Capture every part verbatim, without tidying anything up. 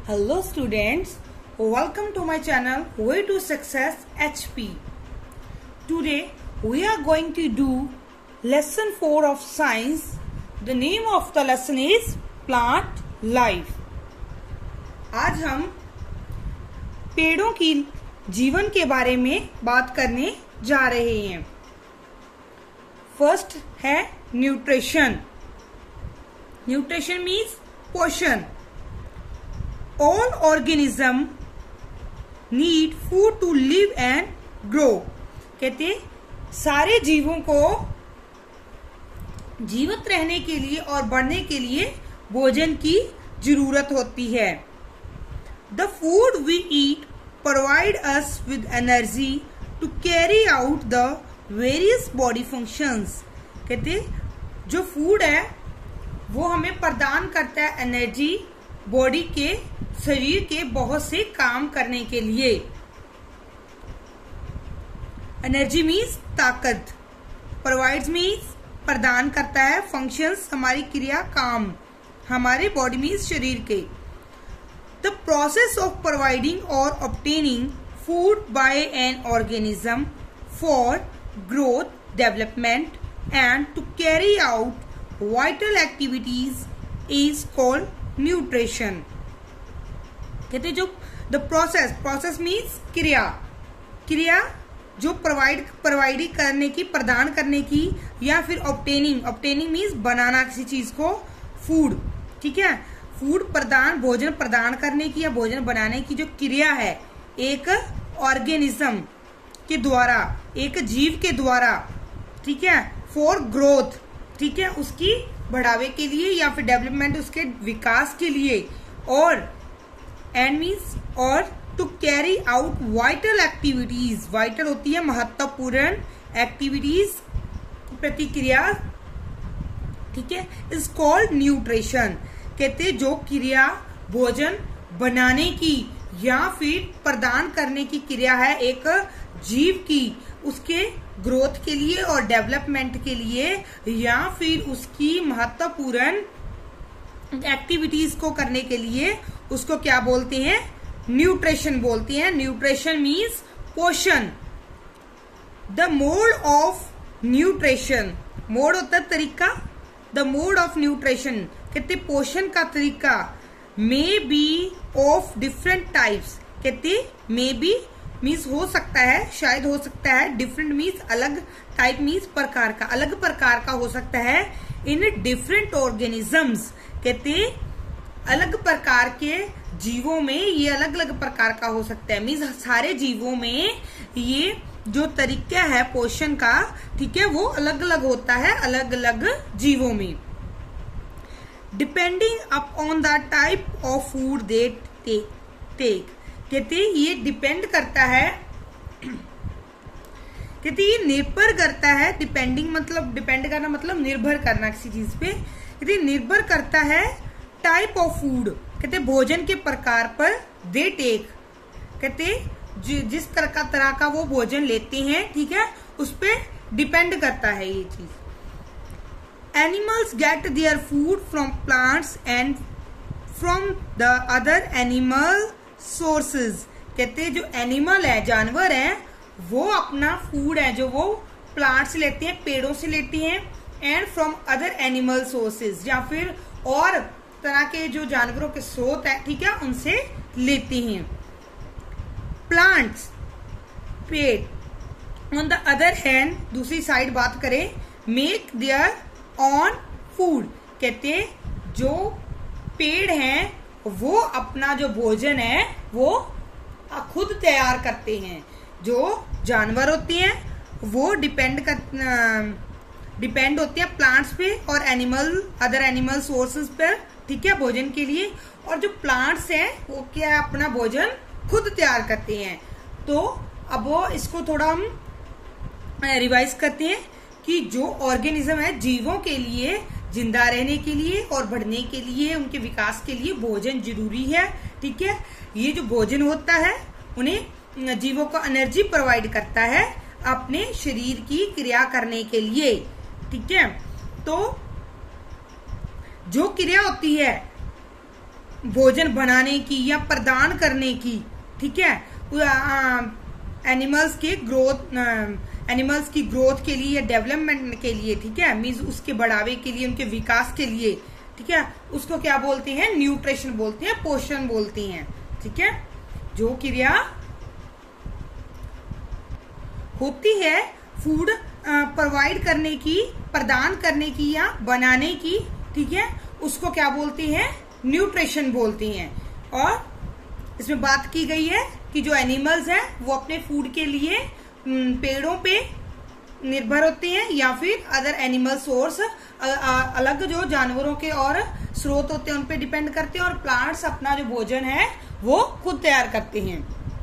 Hello students, welcome to my channel Way to Success H P. Today we are going to do lesson four of science. The name of the lesson is Plant Life. आज हम पेड़ों की जीवन के बारे में बात करने जा रहे हैं. फर्स्ट है न्यूट्रिशन. न्यूट्रिशन मीन्स पोषण. All organisms need food to live and grow. कहते सारे जीवों को जीवित रहने के लिए और बढ़ने के लिए भोजन की जरूरत होती है. The food we eat provide us with energy to carry out the various body functions. कहते जो फूड है वो हमें प्रदान करता है एनर्जी बॉडी के शरीर के बहुत से काम करने के लिए. एनर्जी मीन्स ताकत, प्रोवाइड्स मीन्स प्रदान करता है, फंक्शंस हमारी क्रिया काम हमारे बॉडी मीन्स शरीर के. The process of providing or obtaining food by an organism for growth, development and to carry out vital activities is called nutrition. कहते जो द प्रोसेस प्रोसेस मीन्स क्रिया क्रिया जो प्रोवाइड प्रोवाइडिंग करने की, प्रदान करने की, या फिर ऑब्टेनिंग ऑब्टेनिंग मीन्स बनाना किसी चीज को, फूड. ठीक है, फूड प्रदान, भोजन प्रदान करने की या भोजन बनाने की जो क्रिया है एक ऑर्गेनिज्म के द्वारा, एक जीव के द्वारा. ठीक है, फॉर ग्रोथ. ठीक है, उसकी बढ़ावे के लिए या फिर डेवलपमेंट, उसके विकास के लिए. और एंड मीन्स और to carry out vital activities. Vital होती है महत्वपूर्ण, एक्टिविटीज प्रतिक्रिया. ठीक है, इज कॉल्ड न्यूट्रिशन. कहते जो क्रिया भोजन बनाने की या फिर प्रदान करने की क्रिया है एक जीव की, उसके ग्रोथ के लिए और डेवलपमेंट के लिए, या फिर उसकी महत्वपूर्ण एक्टिविटीज को करने के लिए, उसको क्या बोलते हैं? न्यूट्रिशन बोलते हैं. न्यूट्रिशन मीन्स पोषण. The mode of nutrition, mode होता है तरीका. द मोड ऑफ न्यूट्रिशन कहते पोषण का तरीका may be of different types. कहते मे बी मीन्स हो सकता है, शायद हो सकता है. डिफरेंट मीन्स अलग, टाइप मीन्स प्रकार का, अलग प्रकार का हो सकता है. इन डिफरेंट ऑर्गेनिजम्स कहते अलग प्रकार के जीवों में ये अलग अलग प्रकार का हो सकता है. मीन्स सारे जीवों में ये जो तरीका है पोषण का, ठीक है, वो अलग अलग होता है अलग अलग जीवों में. Depending upon the type of food they take. कहते ये डिपेंड करता है, कहते ये निर्भर करता है. डिपेंडिंग मतलब डिपेंड करना मतलब निर्भर करना किसी चीज पे. कहते निर्भर करता है टाइप ऑफ फूड, कहते भोजन के प्रकार पर. दे टेक कहते जिस तरह का तरह का वो भोजन लेते हैं, ठीक है, उस पे डिपेंड करता है ये चीज. Animals get their food from plants and from the other animal sources. कहते जो एनिमल है, जानवर है, वो अपना फूड है जो वो प्लांट से लेते हैं, पेड़ों से लेते हैं. And from other animal sources, या फिर और तरह के जो जानवरों के स्रोत है, ठीक है, उनसे लेते हैं. प्लांट्स, पेड़. ऑन द अदर हैंड, दूसरी साइड बात करें, मेक देयर ऑन फूड. कहते जो पेड़ हैं वो अपना जो भोजन है वो खुद तैयार करते हैं. जो जानवर होते हैं वो डिपेंड कर डिपेंड होते हैं प्लांट्स पे और एनिमल, अदर एनिमल सोर्सेज पर, ठीक है, भोजन के लिए. और जो प्लांट्स हैं वो क्या है, अपना भोजन खुद तैयार करते हैं. तो अब वो इसको थोड़ा हम रिवाइज करते हैं कि जो ऑर्गेनिज्म है जीवों के लिए, जिंदा रहने के लिए और बढ़ने के लिए, उनके विकास के लिए भोजन जरूरी है. ठीक है, ये जो भोजन होता है उन्हें जीवों को एनर्जी प्रोवाइड करता है अपने शरीर की क्रिया करने के लिए. ठीक है, तो जो क्रिया होती है भोजन बनाने की या प्रदान करने की, ठीक है, एनिमल्स के ग्रोथ, एनिमल्स की ग्रोथ के लिए या डेवलपमेंट के लिए, ठीक है, मीन्स उसके बढ़ावे के लिए, उनके विकास के लिए, ठीक है, उसको क्या बोलते हैं, न्यूट्रिशन बोलते हैं, पोषण बोलते हैं, ठीक है। जो क्रिया होती है फूड प्रोवाइड करने की, प्रदान करने की या बनाने की, ठीक है, उसको क्या बोलते हैं, न्यूट्रिशन बोलते हैं। और इसमें बात की गई है कि जो एनिमल्स हैं वो अपने फूड के लिए पेड़ों पे निर्भर होते हैं या फिर अदर एनिमल सोर्स, अलग जो जानवरों के और स्रोत होते हैं उन पे डिपेंड करते हैं, और प्लांट्स अपना जो भोजन है वो खुद तैयार करते हैं।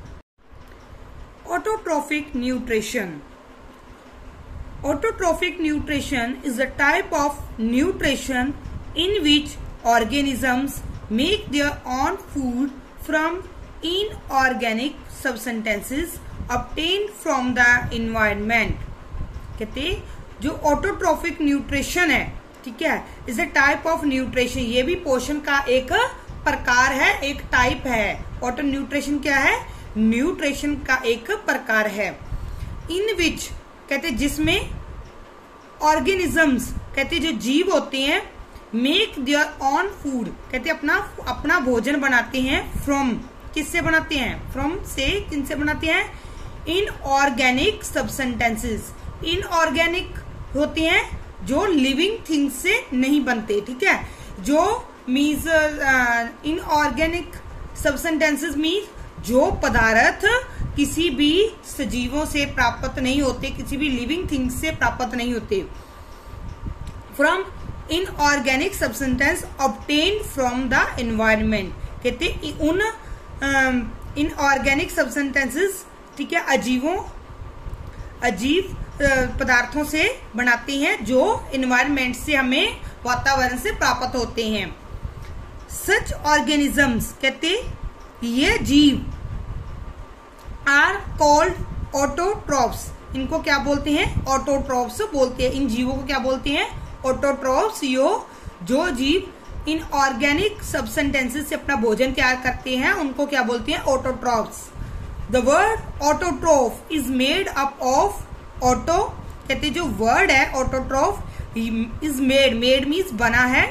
Autotrophic nutrition. Autotrophic nutrition is a type of nutrition in which organisms make their own food from inorganic substances obtained from the environment। कहते जो ऑटोट्रॉफिक न्यूट्रिशन है, ठीक है, is a type of nutrition, ये भी पोषण का एक प्रकार है, एक टाइप है। ऑटो न्यूट्रिशन क्या है, न्यूट्रिशन का एक प्रकार है। इन विच कहते जिसमें ऑर्गेनिजम्स कहते जो जीव होते हैं, मेक देयर ऑन फूड कहते अपना अपना भोजन बनाते हैं, फ्रॉम किससे बनाते हैं, फ्रॉम से किनसे बनाते हैं, inorganic substances, inorganic होते हैं जो लिविंग थिंग्स से नहीं बनते, ठीक है, जो means inorganic substances means जो पदार्थ किसी भी सजीवों से प्राप्त नहीं होते, किसी भी लिविंग थिंग्स से प्राप्त नहीं होते। From inorganic substance obtained from the environment कहते उन इन ऑर्गेनिक सब्सटेंसेस, ठीक है, अजीवों अजीव पदार्थों से बनाते हैं जो एनवायरमेंट से, हमें वातावरण से प्राप्त होते हैं। सच ऑर्गेनिजम्स कहते ये जीव आर कॉल्ड ऑटोट्रॉप्स, इनको क्या बोलते हैं, ऑटोट्रॉप्स बोलते हैं। इन जीवों को क्या बोलते हैं, ऑटोट्रॉप्स। यो जो जीव इन ऑर्गेनिक सब्सटेंसेस से अपना भोजन तैयार करते हैं उनको क्या बोलते हैं, autotrophs. The word autotroph is made up of, auto कहते जो वर्ड है autotroph is made, made means बना है,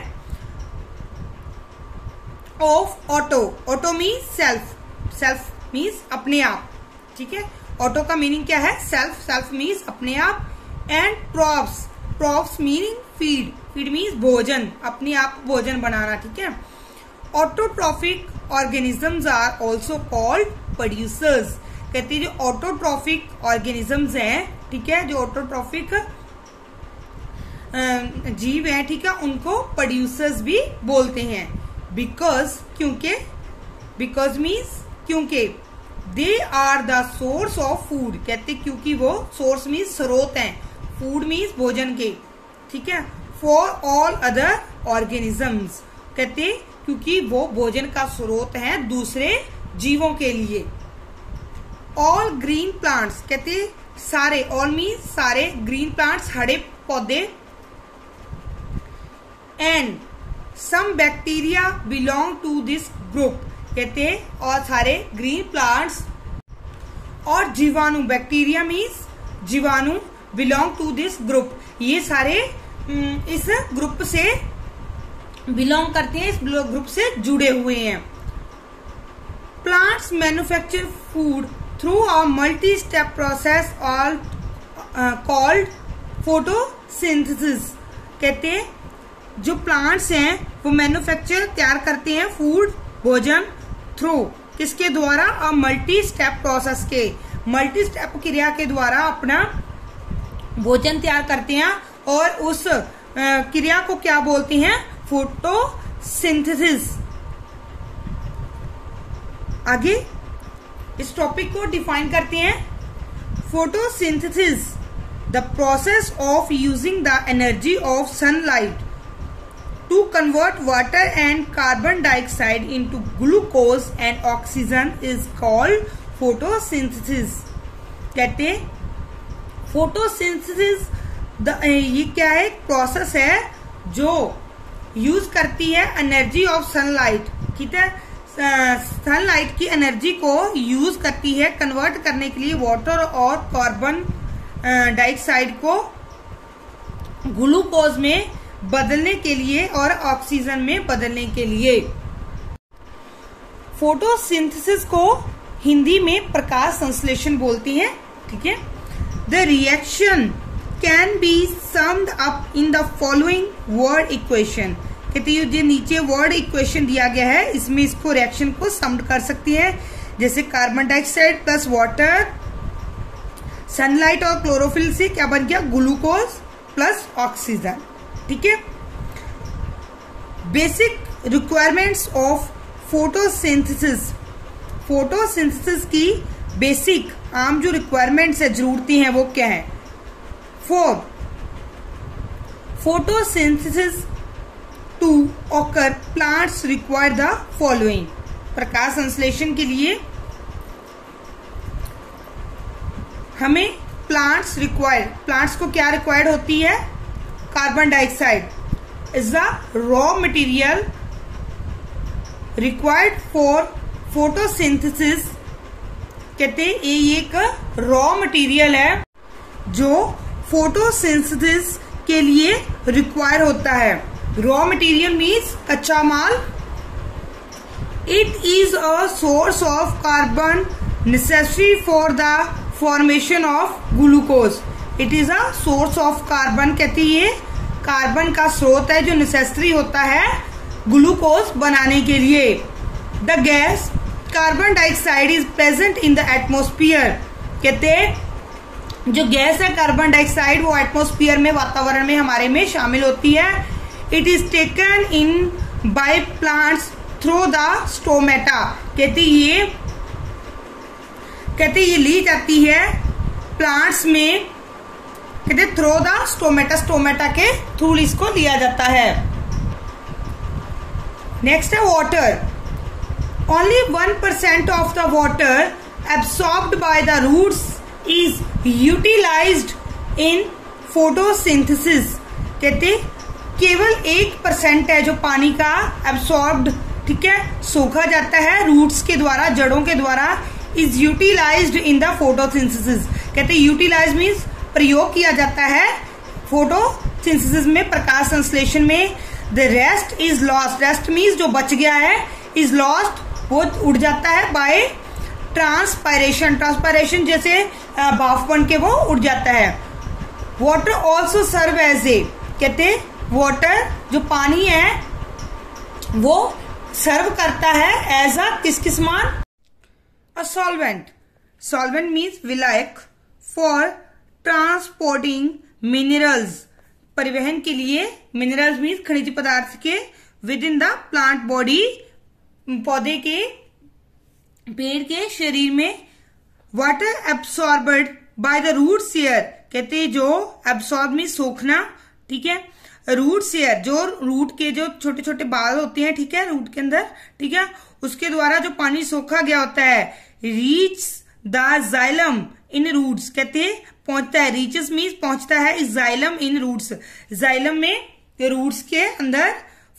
of auto, auto means self, self means अपने आप, ठीक है। ऑटो का मीनिंग क्या है, सेल्फ, सेल्फ मीन्स अपने आप, and trophs, trophs meaning feed, feed means भोजन, अपने आप भोजन बनाना, ठीक है। Autotrophic organisms are also called producers कहते हैं जो ऑटोट्रॉफिक ऑर्गेनिजम्स हैं, ठीक है, जो ऑटोट्रॉफिक जीव हैं, ठीक है, उनको प्रोड्यूसर्स भी बोलते हैं। बिकॉज क्योंकि, बिकॉज मीन्स क्योंकि, they are the source of food कहते क्योंकि वो सोर्स मीन्स स्रोत हैं, फूड मीन्स भोजन के, ठीक है, फॉर ऑल अदर ऑर्गेनिजम्स कहते क्योंकि वो भोजन का स्रोत है दूसरे जीवों के लिए। ऑल ग्रीन प्लांट्स कहते सारे, ऑल मीन्स सारे, ग्रीन प्लांट्स हरे पौधे, and some bacteria belong to this group कहते हैं और सारे ग्रीन प्लांट्स और जीवाणु, बैक्टीरिया मीन्स जीवाणु, बिलोंग टू दिस ग्रुप, ये सारे इस ग्रुप से बिलोंग करते हैं, इस ग्रुप से जुड़े हुए हैं। Plants manufacture food through a multi step process all called photosynthesis कहते हैं जो प्लांट्स हैं वो मैन्युफैक्चर तैयार करते हैं फूड भोजन थ्रू किसके द्वारा, अ मल्टी स्टेप प्रोसेस के, मल्टी स्टेप क्रिया के द्वारा अपना भोजन तैयार करते हैं, और उस क्रिया को क्या बोलते हैं, फोटोसिंथेसिस। आगे इस टॉपिक को डिफाइन करते हैं। Photosynthesis the process of using the energy of sunlight to convert water and carbon dioxide into glucose and oxygen is called photosynthesis कहते हैं फोटोसिंथेसिस ये क्या है, प्रोसेस है जो यूज करती है एनर्जी ऑफ सनलाइट, ठीक है, सनलाइट की एनर्जी को यूज करती है कन्वर्ट करने के लिए वाटर और कार्बन डाइऑक्साइड को ग्लूकोज में बदलने के लिए और ऑक्सीजन में बदलने के लिए। फोटोसिंथेसिस को हिंदी में प्रकाश संश्लेषण बोलती है, ठीक है। The reaction can be summed up in the following word equation, कहते हैं जो नीचे वर्ड इक्वेशन दिया गया है इसमें इसको रिएक्शन को समड कर सकती है, जैसे carbon dioxide plus water, sunlight और क्लोरोफिल से क्या बन गया, ग्लूकोज प्लस ऑक्सीजन, ठीक है। Basic requirements of photosynthesis, photosynthesis की बेसिक आम जो रिक्वायरमेंट्स है, जरूरतें हैं, वो क्या है। For photosynthesis to occur plants require the following, प्रकाश संश्लेषण के लिए हमें प्लांट्स रिक्वायर्ड, प्लांट्स को क्या रिक्वायर्ड होती है, carbon dioxide is the raw material required for photosynthesis, कहते हैं ये एक रॉ मटेरियल है जो फोटोसिंथेसिस के लिए रिक्वायर होता है। रॉ मटेरियल मीन्स कच्चा माल। It is a source of carbon necessary for the formation of glucose, it is a source of carbon, कहती है कार्बन का स्रोत है जो नेसेसरी होता है ग्लूकोज बनाने के लिए। The gas carbon dioxide is present in the atmosphere, कहते हैं जो गैस है कार्बन डाइऑक्साइड वो एटमोस्फियर में, वातावरण में हमारे में शामिल होती है। It is taken in by plants through the stomata, कहते ये कहते ये ली जाती है प्लांट्स में, कहते थ्रू द स्टोमेटा, स्टोमेटा के थ्रू इसको लिया जाता है। नेक्स्ट है water. Only one percent of the water absorbed by the roots is utilised in photosynthesis, कहते केवल एक परसेंट है जो पानी का एब्सॉर्ब्ड, ठीक है, सोखा जाता है रूट्स के द्वारा, जड़ों के द्वारा, is utilised in the photosynthesis, कहते यूटिलाइज मीन्स प्रयोग किया जाता है फोटोसिंथेसिस में, प्रकाश संश्लेषण में। The rest is lost, rest means जो बच गया है, इज लॉस्ट वो उड़ जाता है बाय ट्रांसपायरेशन, ट्रांसपायरेशन जैसे भाप बन के वो उड़ जाता है। Water also serve as a, कहते वाटर जो पानी है वो सर्व करता है एज अ किस किस मान, अ सॉल्वेंट, सॉल्वेंट मीन्स विलायक, फॉर ट्रांसपोर्टिंग मिनरल्स, परिवहन के लिए, मिनरल्स मीन्स खनिज पदार्थ के, within the plant body, पौधे के, पेड़ के शरीर में। Water absorbed by the root शेयर, कहते जो एब्सॉर्ब मीन्स सोखना, ठीक है, रूट शेयर जो रूट के जो छोटे छोटे बाल होते हैं, ठीक है, रूट के अंदर, ठीक है, उसके द्वारा जो पानी सोखा गया होता है। Reach the xylem in roots, कहते पहुंचता है, रीचेस मीन्स पहुंचता है, इस जाइलम इन रूट्स, जाइलम में रूट्स के अंदर,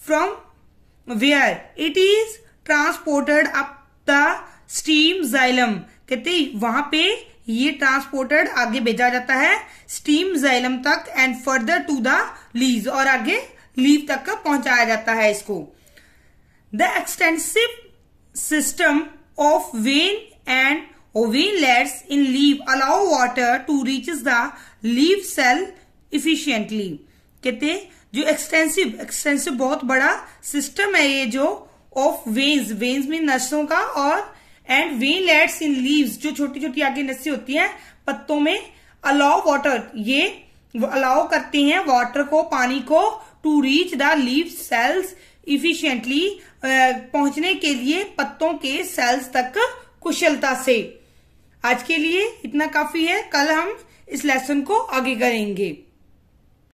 from where it is transported up the stem xylem, कहते वहां पे ये ट्रांसपोर्टेड आगे भेजा जाता है स्टीम जाइलम तक, and further to the leaves, और आगे लीव तक का पहुंचाया जाता है इसको। The extensive system of vein and veinlets in leave allow water to reaches the leave cell efficiently, कहते जो एक्सटेंसिव, एक्सटेंसिव बहुत बड़ा सिस्टम है ये जो ऑफ वेन्स, वेन्स में नसों का, और एंड वेनलेट्स इन लीव्स जो छोटी छोटी आगे नसें होती हैं पत्तों में, अलाउ वाटर, ये अलाउ करते हैं वाटर को, पानी को, to reach the leave cells efficiently, पहुंचने के लिए पत्तों के सेल्स तक कुशलता से। आज के लिए इतना काफी है, कल हम इस लेसन को आगे करेंगे।